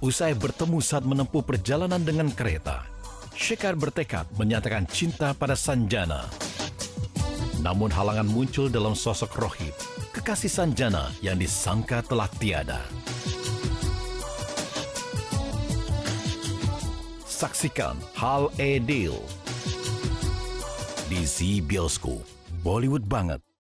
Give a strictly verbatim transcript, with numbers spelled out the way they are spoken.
Usai bertemu saat menempuh perjalanan dengan kereta, Shekhar bertekad menyatakan cinta pada Sanjana. Namun halangan muncul dalam sosok Rohit, kekasih Sanjana yang disangka telah tiada. Saksikan Hal E Deal di Z Bioskop. Bollywood banget.